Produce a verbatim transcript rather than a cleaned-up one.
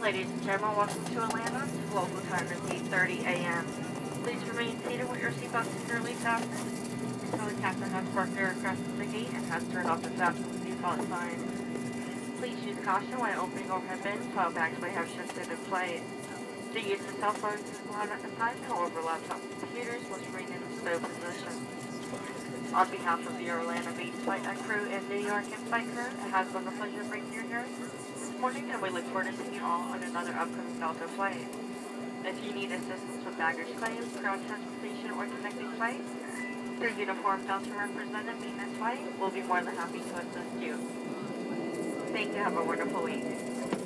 Ladies and gentlemen, welcome to Atlanta. Local time is eight thirty a m Please remain seated with your seatbelt securely fastened until the captain has parked your aircraft at the gate and has turned off the fasten default sign. Please use caution when opening overhead bins while bags may have shifted in flight. The use of cell phones is allowed at the time. However, laptop computers must remain in the stow position. On behalf of the Orlando Beach flight crew in New York and flight crew, it has been a pleasure bringing you here this morning, and we look forward to seeing you all on another upcoming Delta flight. If you need assistance with baggage claims, ground transportation, or connecting flights, your uniformed Delta representative in this flight will be more than happy to assist you. Thank you. Have a wonderful week.